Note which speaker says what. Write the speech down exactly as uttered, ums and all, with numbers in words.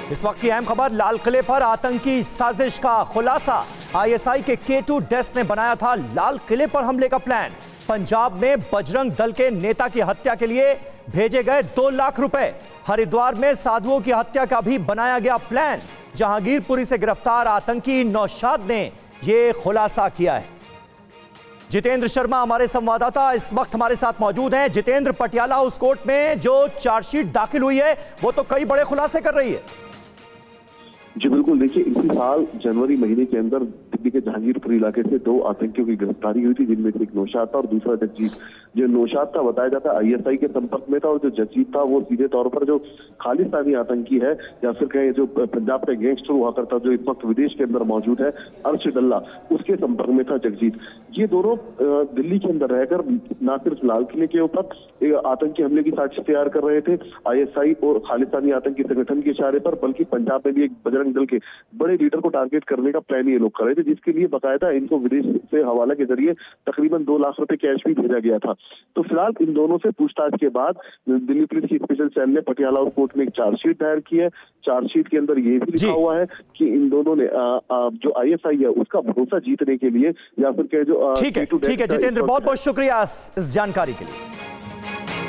Speaker 1: इस वक्त की अहम खबर, लाल किले पर आतंकी साजिश का खुलासा। आईएसआई के के टू डेस्क ने बनाया था लाल किले पर हमले का प्लान। पंजाब में बजरंग दल के नेता की हत्या के लिए भेजे गए दो लाख रुपए। हरिद्वार में साधुओं की हत्या का भी बनाया गया प्लान। जहांगीरपुरी से गिरफ्तार आतंकी नौशाद ने यह खुलासा किया है। जितेंद्र शर्मा हमारे संवाददाता इस वक्त हमारे साथ मौजूद हैं। जितेंद्र, पटियाला हाउस कोर्ट में जो चार्जशीट दाखिल हुई है वो तो कई बड़े खुलासे कर रही है।
Speaker 2: जी बिल्कुल, देखिए इसी साल जनवरी महीने के अंदर दिल्ली के जहांगीरपुर इलाके से दो आतंकियों की गिरफ्तारी हुई थी, जिनमें से एक नौशाद था और दूसरा जगजीत। जो नौशाद था बताया जाता है आईएसआई के संपर्क में था, और जो जगजीत था वो सीधे तौर पर जो खालिस्तानी आतंकी है या फिर कहें जो पंजाब का गैंगस्टर हुआ करता जो इस वक्त विदेश के अंदर मौजूद है, अर्शद अल्लाह, उसके संपर्क में था जगजीत। ये दोनों दिल्ली के अंदर रहकर न सिर्फ लाल किले के ऊपर आतंकी हमले की साजिश तैयार कर रहे थे आईएसआई और खालिस्तानी आतंकी संगठन के इशारे पर, बल्कि पंजाब में भी एक बजरंग दल के बड़े लीडर को टारगेट करने का प्लान ये लोग कर रहे थे, जिसके लिए बकायदा इनको विदेश से हवाला के जरिए तकरीबन दो लाख रुपए कैश भी भेजा गया था। तो फिलहाल इन दोनों से पूछताछ के बाद दिल्ली पुलिस की स्पेशल सेल ने पटियाला कोर्ट में एक चार्जशीट दायर की है। चार्जशीट के अंदर ये भी लिखा हुआ है कि इन दोनों ने आ, आ, जो आईएसआई है उसका भरोसा जीतने के लिए या फिर कह जो
Speaker 1: ठीक है ठीक है जितेंद्र, बहुत बहुत शुक्रिया इस जानकारी के लिए।